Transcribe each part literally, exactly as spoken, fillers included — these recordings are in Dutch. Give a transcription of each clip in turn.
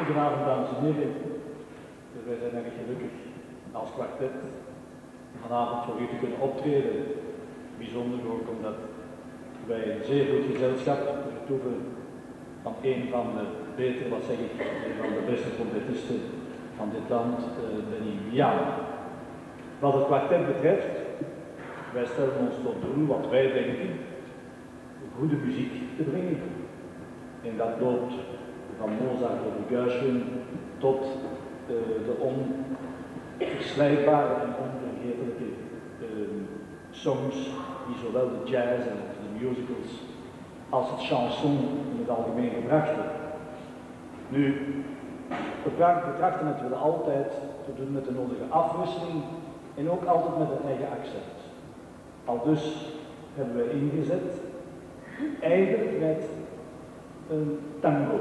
Goedenavond, dames en heren. Wij zijn erg gelukkig als kwartet vanavond voor u te kunnen optreden. Bijzonder ook omdat wij een zeer goed gezelschap vertoeven van een van de beter, wat zeg ik, een van de beste trompetisten van dit land, uh, Benny Mian. Wat het kwartet betreft, wij stellen ons tot doel wat wij denken, goede muziek te brengen. En dat loopt van Mozart over Gershwin tot uh, de onverslijtbare en onvergetelijke uh, songs die zowel de jazz en de musicals als het chanson in het algemeen gebracht hebben. Nu, we betrachten het wel altijd te doen met de nodige afwisseling en ook altijd met een eigen accent. Al dus hebben wij ingezet, eigenlijk met een tango.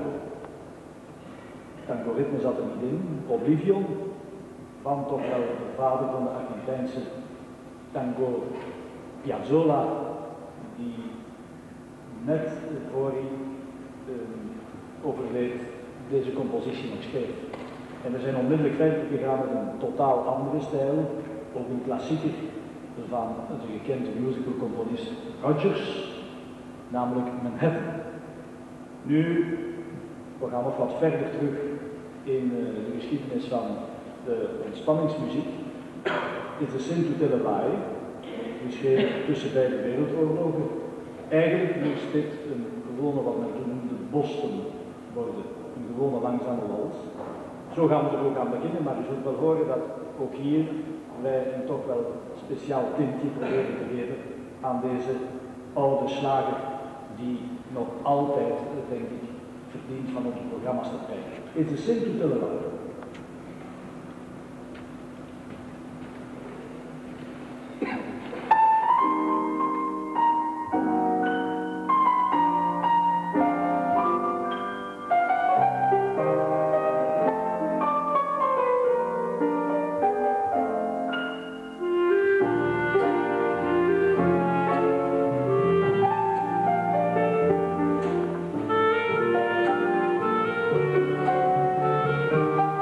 Tango-ritme zat er niet in, Oblivion, van toch wel de vader van de Argentijnse tango Piazzolla, die net voor hij uh, overleed deze compositie nog schreef. En we zijn onmiddellijk verder gegaan met een totaal andere stijl, ook een klassieker van de gekende musicalcomponist Rodgers, namelijk Manhattan. Nu, we gaan nog wat verder terug in uh, de geschiedenis van de ontspanningsmuziek. Dit is Sing to Tell a Lie, geschreven tussen beide wereldoorlogen. Eigenlijk moest dit een gewone, wat men toen noemde, Boston worden. Een gewone langzame wals. Zo gaan we er ook aan beginnen, maar u zult wel horen dat ook hier wij een toch wel speciaal tintje proberen te geven aan deze oude slager die nog altijd, denk ik, verdient van onze programma's te krijgen. Het is Sing to Tell a Lie. Thank you.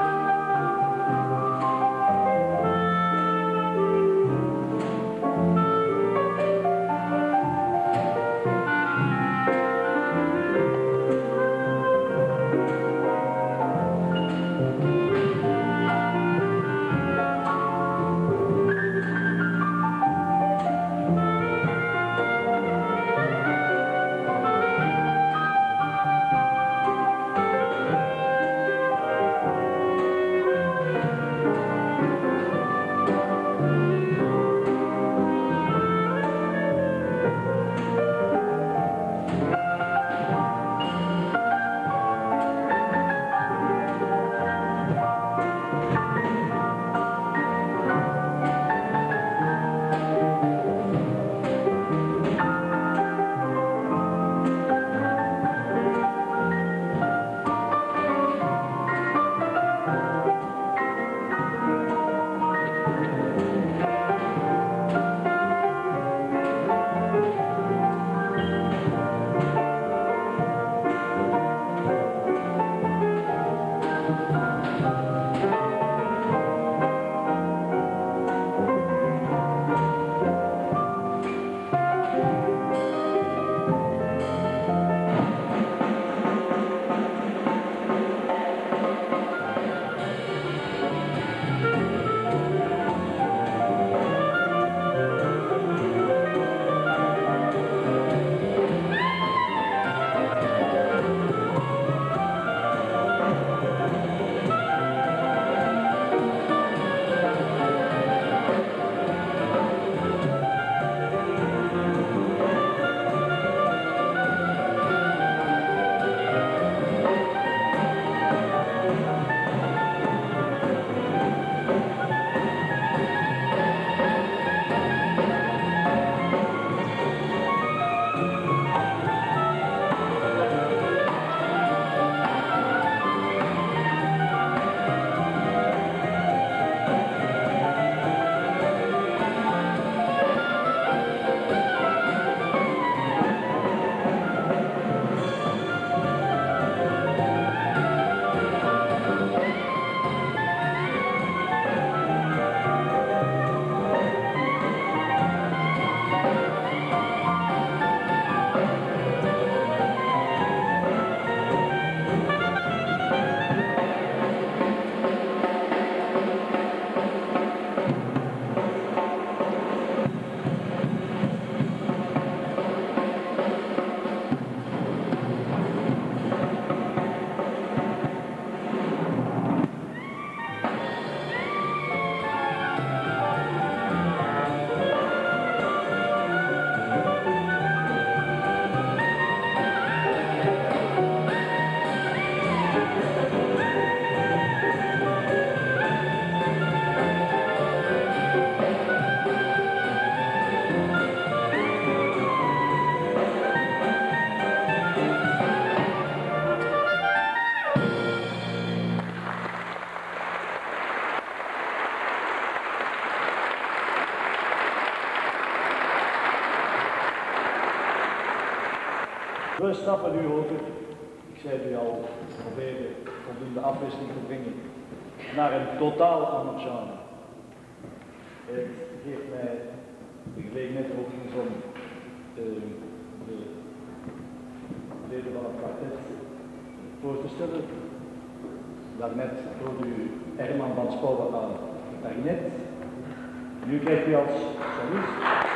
We stappen nu over, ik zei het u al, proberen voldoende afwisseling te brengen naar een totaal ander genre. Het geeft mij de gelegenheid overigens om uh, de leden van het kwartet voor te stellen. Daarnet hoorde u Herman van Spouwen aan het klarinet. Nu krijgt u als solist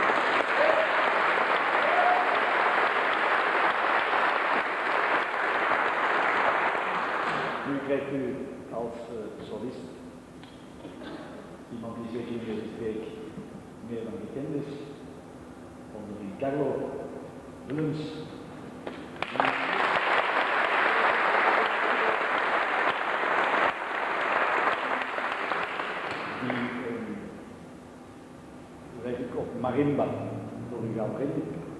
Nu krijgt u als uh, solist iemand die zeker in deze streek meer dan bekend is, onder die Carlo Willems. Die um, leg ik op marimba door u gaan brengen.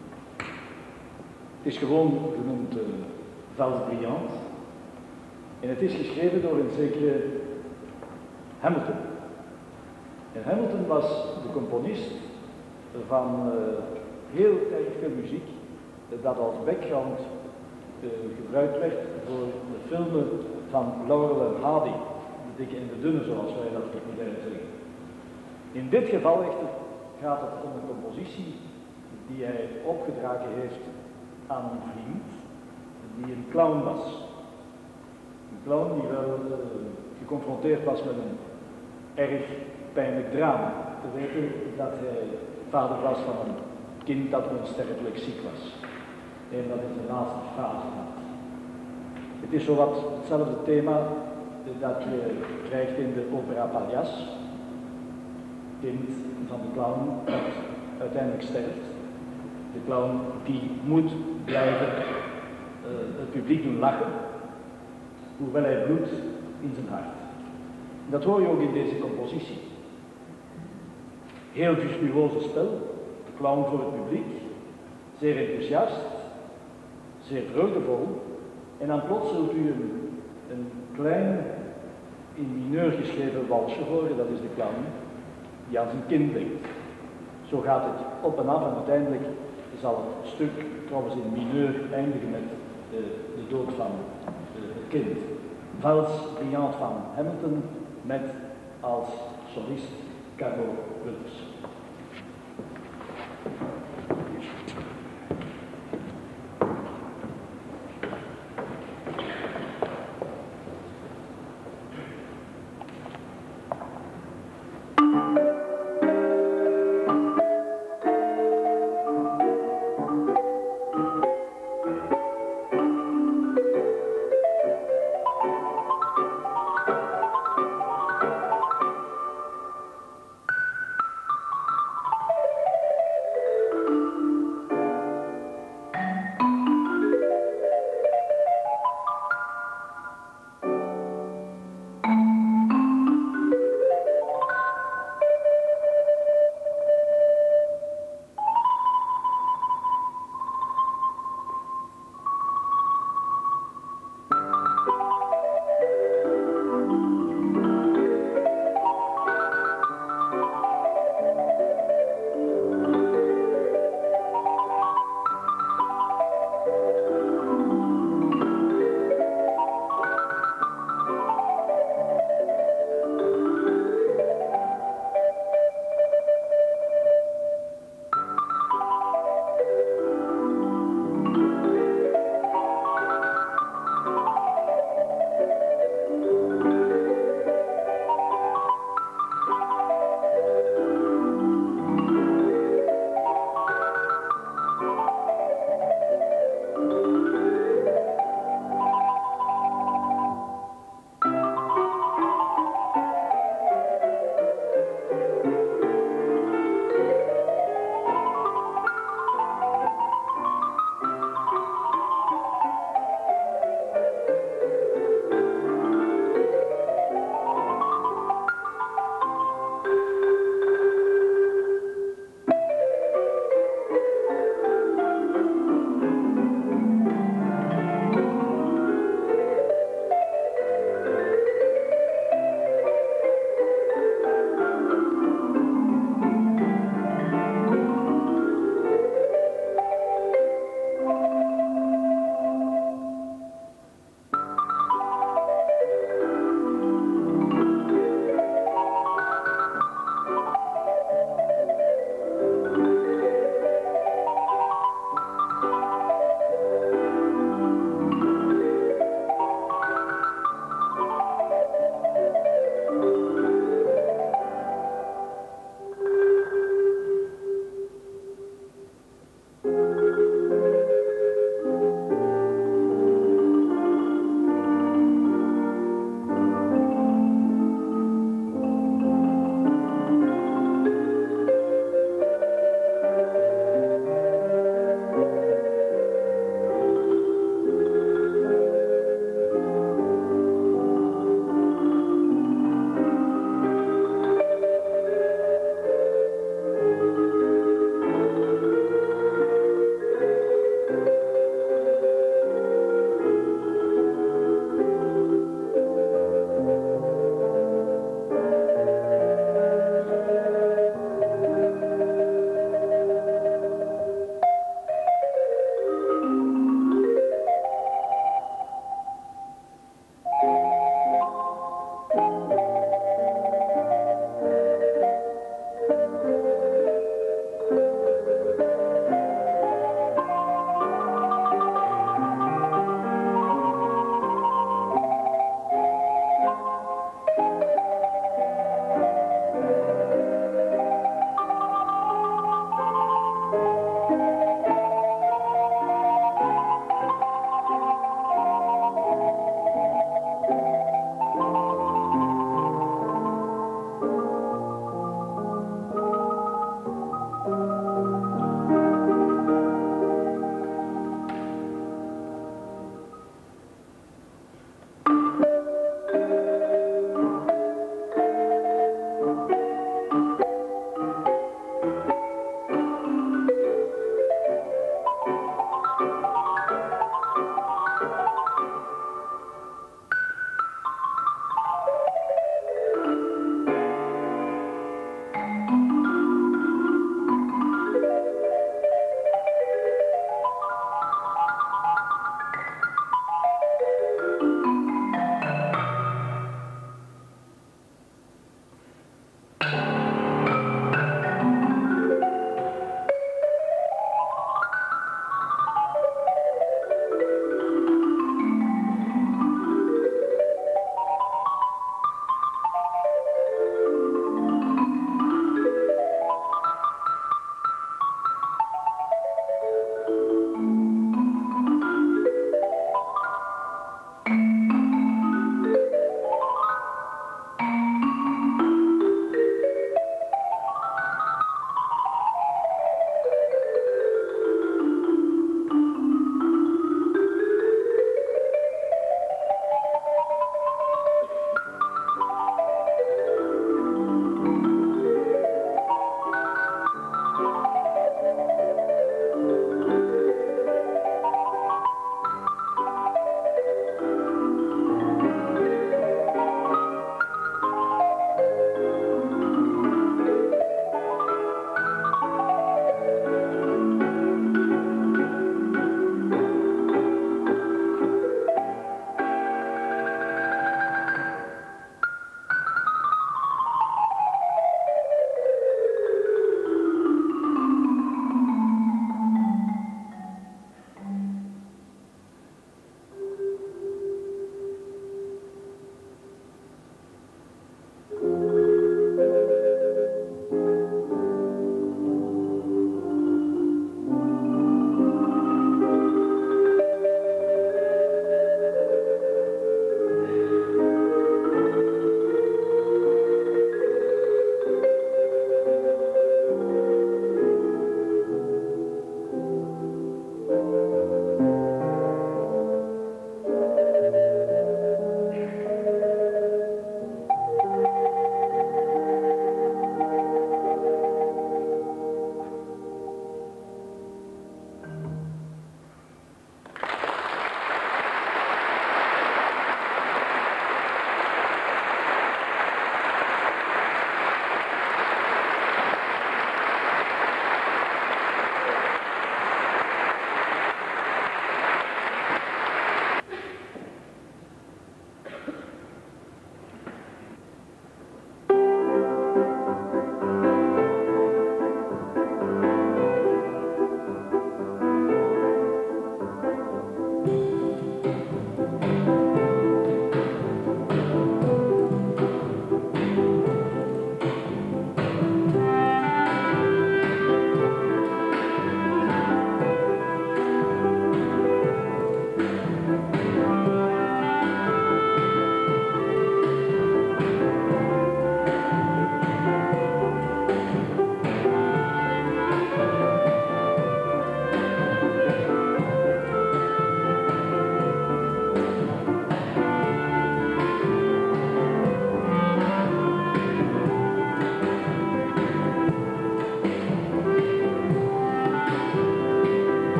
Het is gewoon genoemd uh, Valse Brillante. En het is geschreven door een zekere Hamilton. En Hamilton was de componist van uh, heel erg veel muziek dat als background uh, gebruikt werd voor de filmen van Laurel en Hardy, de dikke en de dunne zoals wij dat op modern zeggen. In dit geval echter gaat het om een compositie die hij opgedragen heeft aan een vriend die een clown was. Een clown die wel uh, geconfronteerd was met een erg pijnlijk drama. Te weten dat hij vader was van een kind dat onsterfelijk ziek was. En dat in zijn laatste fase had. Het is zowat hetzelfde thema dat je krijgt in de opera Pallas. Kind van de clown dat uiteindelijk sterft. De clown die moet blijven uh, het publiek doen lachen, hoewel hij bloedt in zijn hart. Dat hoor je ook in deze compositie. Heel virtuoze spel, de clown voor het publiek, zeer enthousiast, zeer vreugdevol. En dan plots zult u een, een klein, in mineur geschreven walsje horen, dat is de clown, die aan zijn kind denkt. Zo gaat het op en af en uiteindelijk zal het stuk trouwens in mineur eindigen met de, de dood van de, het kind. Valse Brillante van Hamilton met als solist Carlo Willems.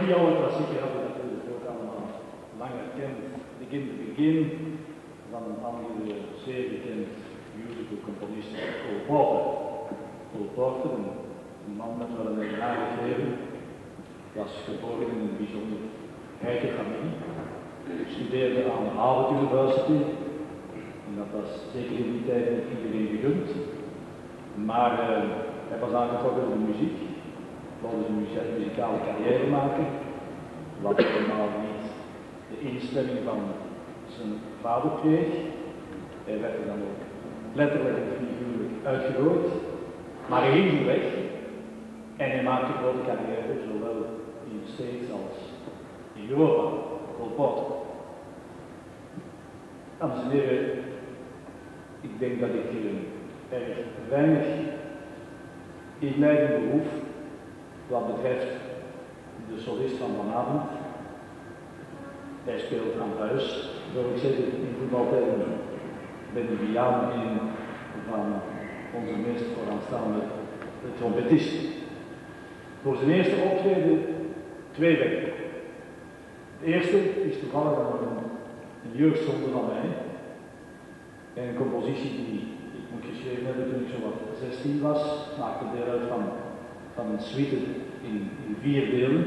die oude klassieker hadden natuurlijk ook allemaal lang herkend. In het begin van een andere zeer bekend musical componist, Cole Porter. Cole Porter, een, een man met wel een eigenaardig leven, was geboren in een bijzonder rijke familie. Studeerde aan de Harvard University. En dat was zeker in die tijd niet iedereen gegund. Maar uh, hij was aangetrokken door de muziek. Wilde een muzikale carrière maken. Wat helemaal niet de instemming van zijn vader kreeg. Hij werd er dan ook letterlijk en figuurlijk uitgegooid. Maar hij ging weg. En hij maakte een grote carrière, zowel in de States als in Europa. Cole Porter. Dames en heren, ik denk dat ik uh, erg weinig inleiding behoef wat betreft de solist van vanavond. Hij speelt aan huis, zou ik zeggen, in voetbaltermen. Ben de Viaan in van onze meest vooraanstaande trompetist. Voor zijn eerste optreden twee weken. De eerste is toevallig een, een jeugdzonde van mij. En een compositie die ik moet geschreven hebben toen ik zo wat zestien was, maakte deel uit van, van een suite in, in vier delen.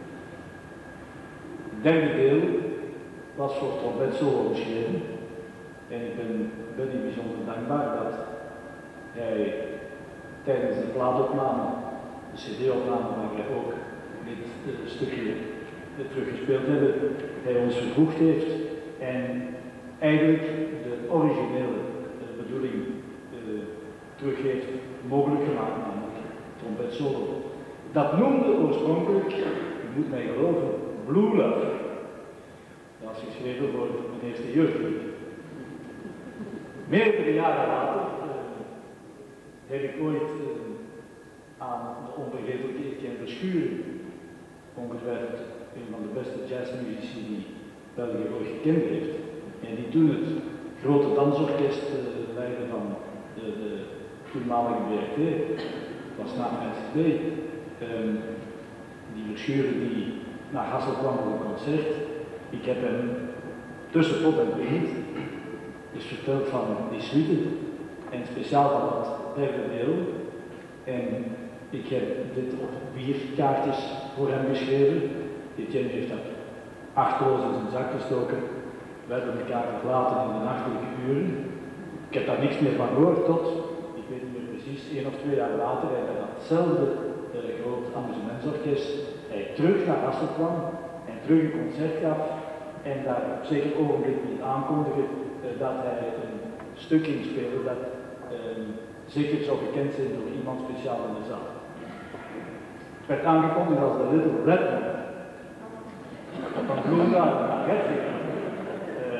Het derde deel was voor trompet solo geschreven. En ik ben Benny bijzonder dankbaar dat hij tijdens de plaatopname, de C D-opname waar wij ook dit uh, stukje uh, teruggespeeld hebben, hij ons vervoegd heeft en eigenlijk de originele uh, bedoeling uh, terug heeft mogelijk gemaakt, namelijk trompet solo. Dat noemde oorspronkelijk, u moet mij geloven, Blue Love. Dat is geschreven voor mijn eerste jeugdlied. Meerdere jaren later uh, heb ik ooit uh, aan de onvergetelijke Etienne Verschuren, ongetwijfeld een van de beste jazzmuzici die België ooit gekend heeft, en die toen het grote dansorkest uh, leidde van de, de toenmalige B R T, was na mijn C D. Um, die Verschuren die naar Hasselt kwam voor een concert. Ik heb hem tussen pot en pint dus verteld van die suite en speciaal van dat derde deel. En ik heb dit op vier kaartjes voor hem geschreven. Etienne heeft dat achteloos in zijn zak gestoken. We hebben elkaar verlaten in de nachtelijke uren. Ik heb daar niks meer van gehoord tot, ik weet niet meer precies, één of twee jaar later, en bij datzelfde uh, groot amusementsorkest hij terug naar Hasselt kwam en terug een concert gaf en daar op zeker ogenblik niet aankondigde uh, dat hij een stuk ging spelen dat uh, zeker zou gekend zijn door iemand speciaal in de zaal. Het werd aangekondigd als de Little Red Man. Van Bloemda naar Redwig. Uh,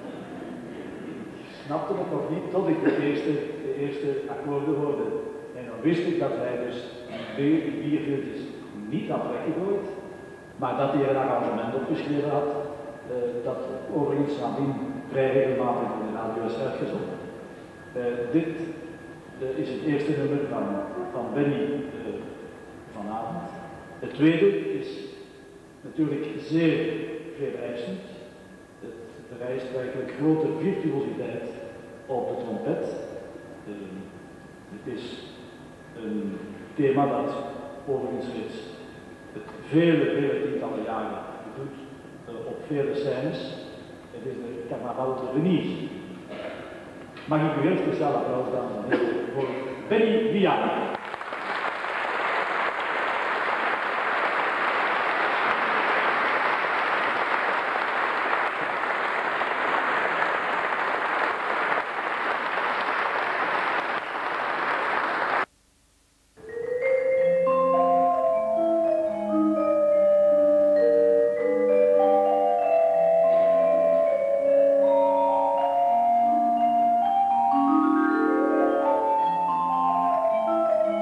ik snapte het nog niet tot ik de eerste, de eerste akkoorden hoorde. En dan wist ik dat hij dus die vier veeltjes niet had weggegooid, maar dat hij er een arrangement opgeschreven had, uh, dat overigens nadien vrij regelmatig in de radio is uitgezonden. Uh, dit uh, is het eerste nummer van, van Benny uh, vanavond. Het tweede is natuurlijk zeer veeleisend. Het vereist eigenlijk grote virtuositeit op de trompet. Uh, het is een thema dat overigens reeds het vele, vele tientallen jaren doet uh, op vele scènes. Het is de Carnaval de Venise. Mag ik u heel speciaal applaus, dames en heren, voor Benny Viaan. Thank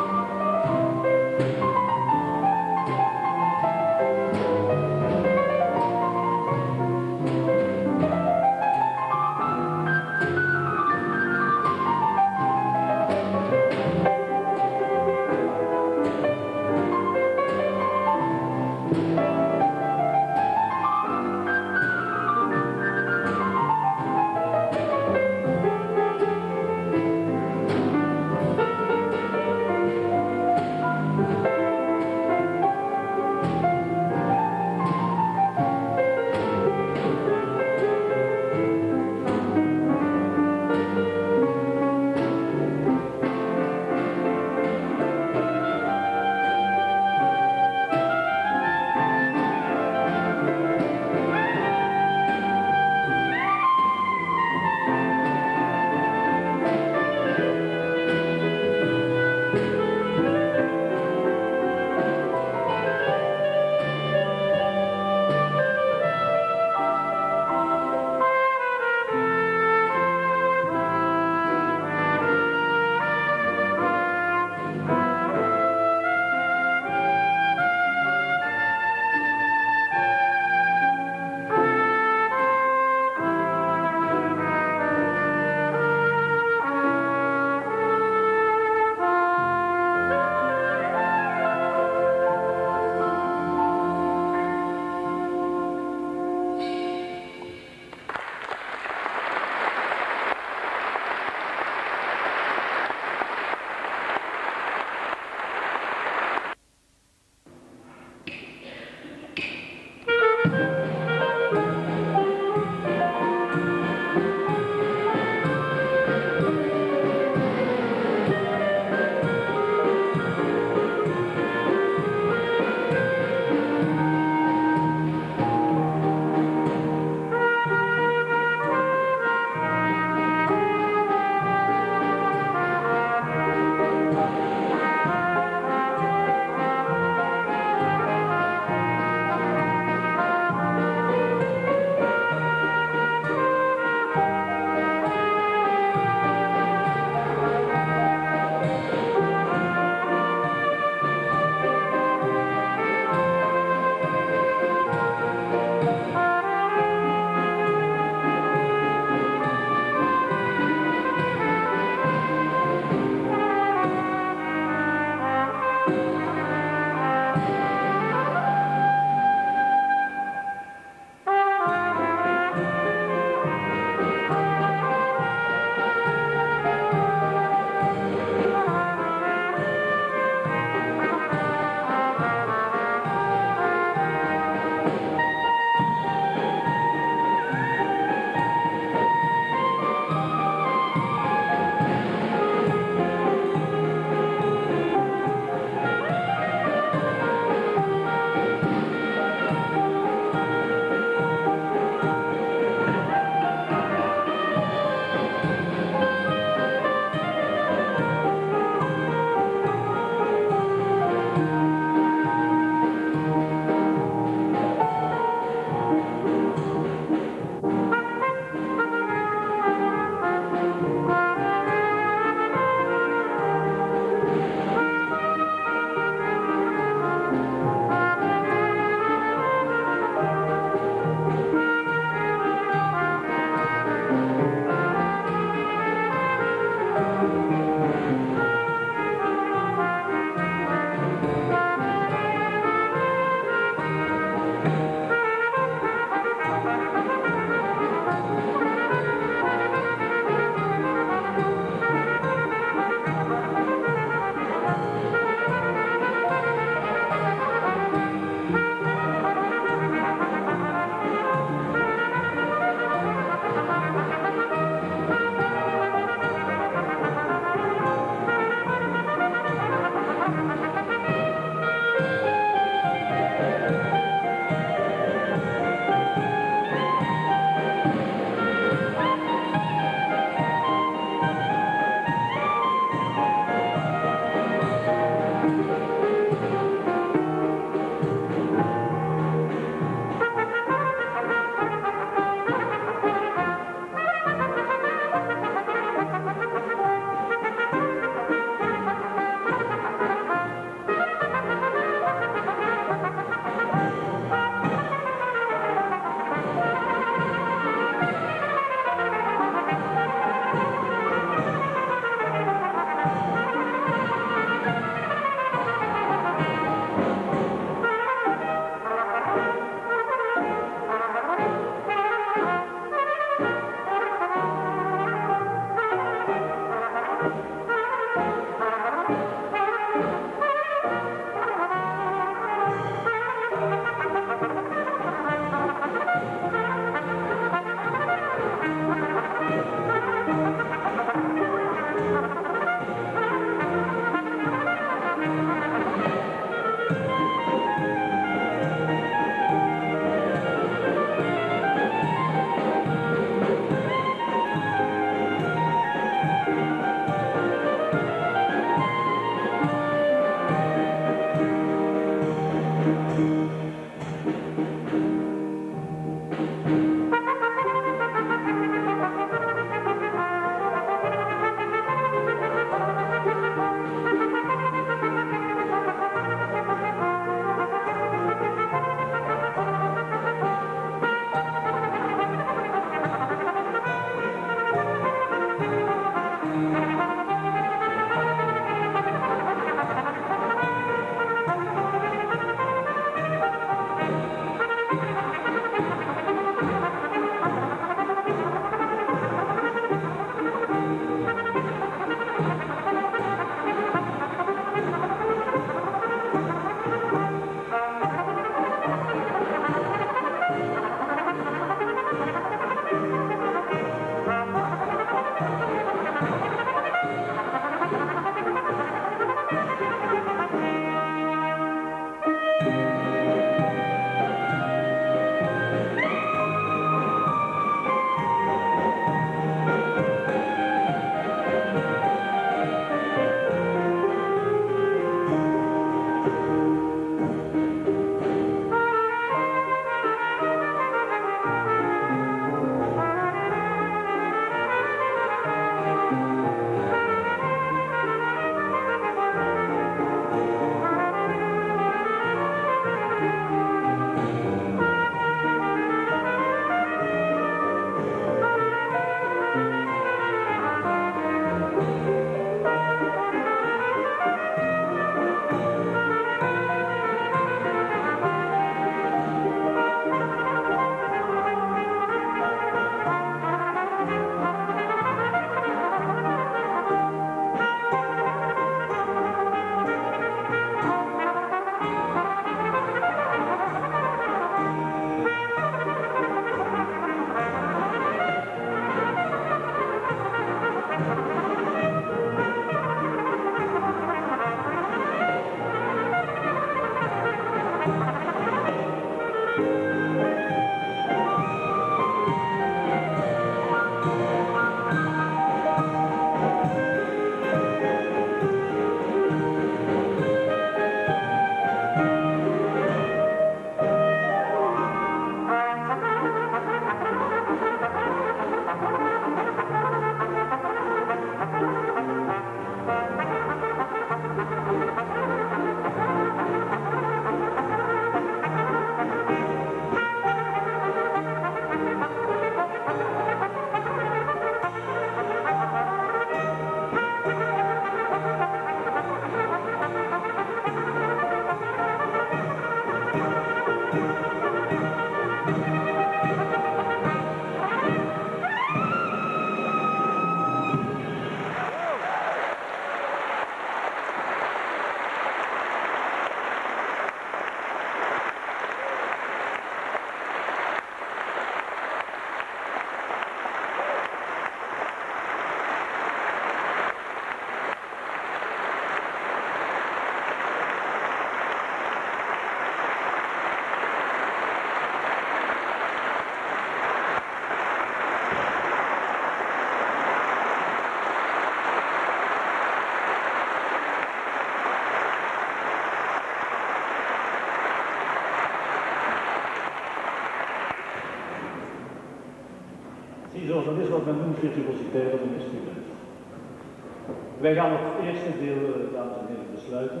dan is wat men noemt virtuositeit op een instrument. Wij gaan het eerste deel, dames en heren, besluiten.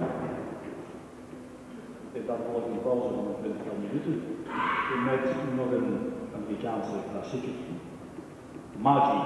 En dan volgt een pauze van twintig minuten. Met nog een Amerikaanse klassieker. Magi.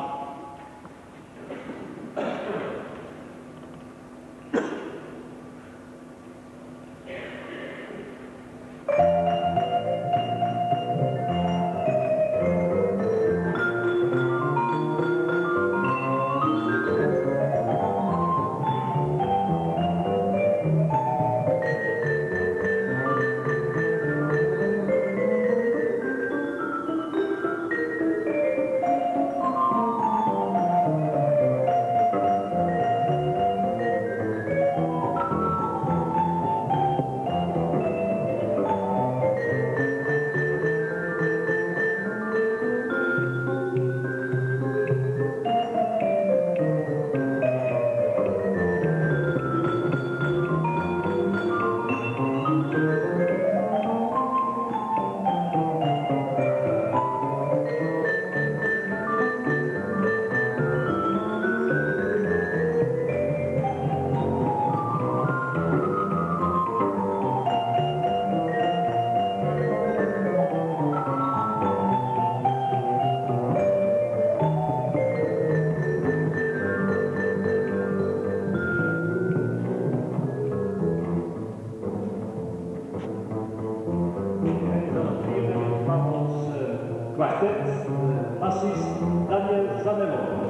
Quartet, bassist Daniel Zanello.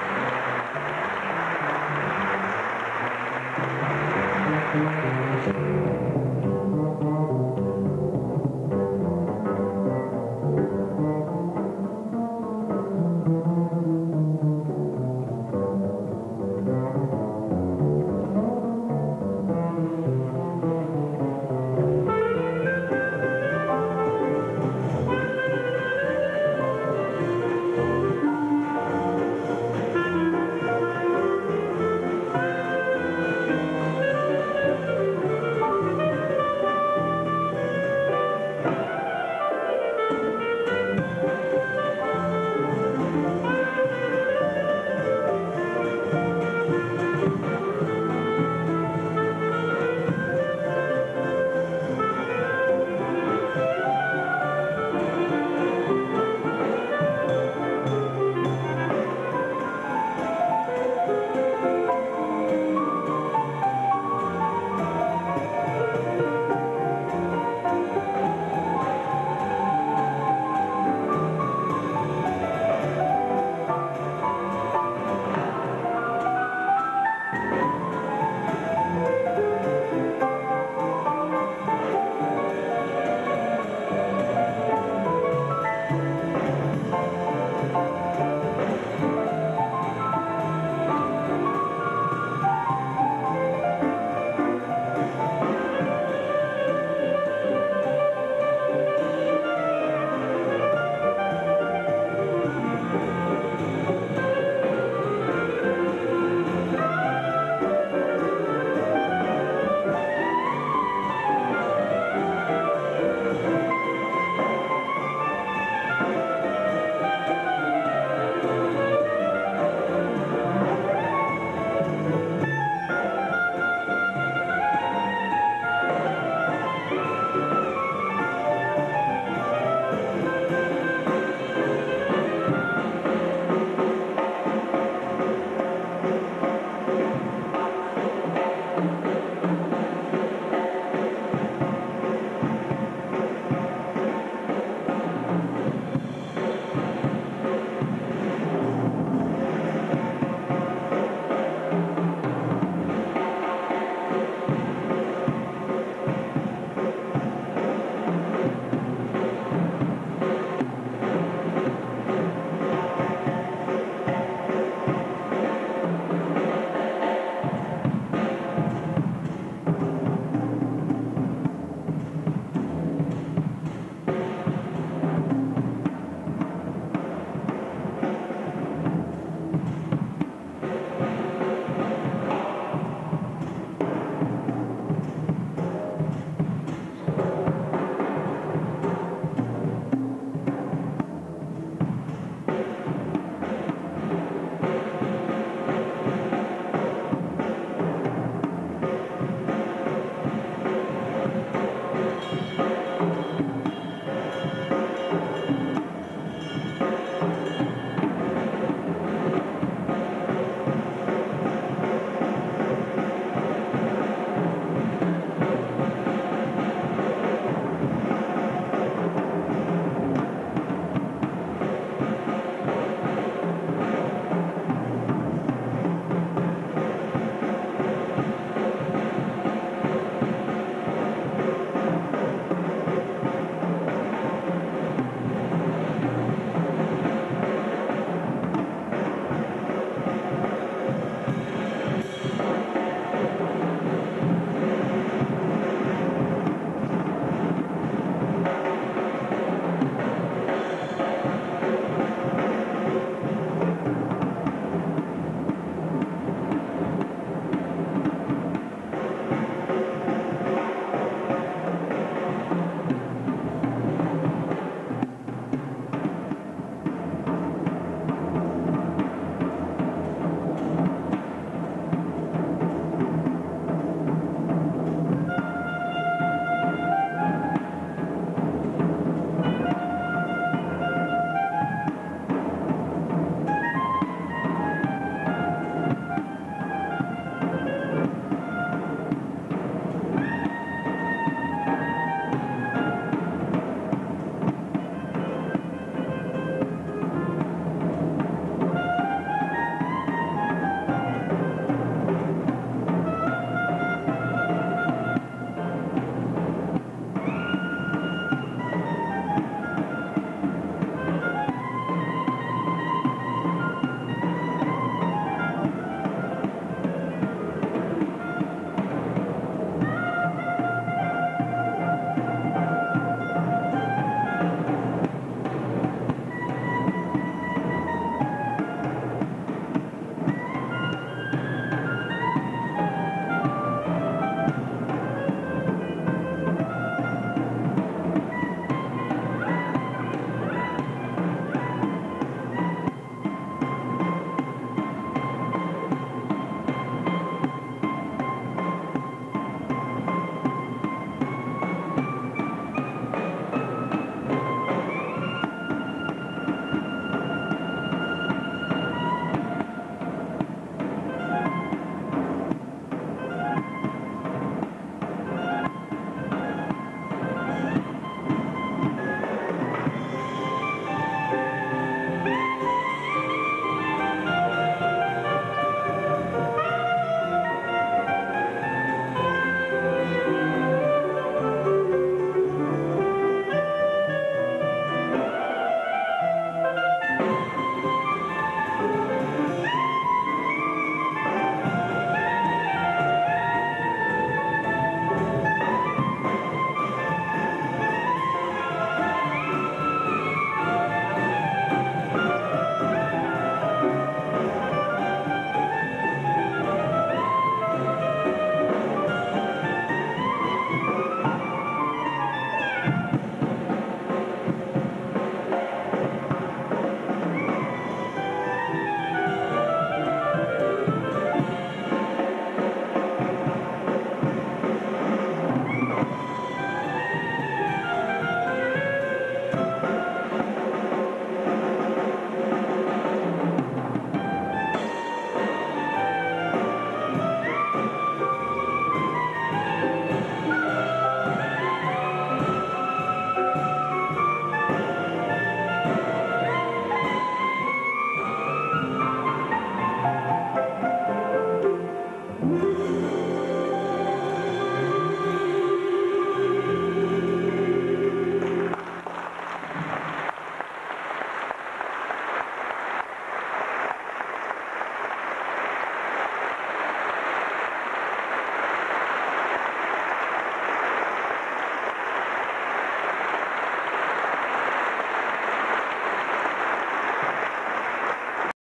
Thank you.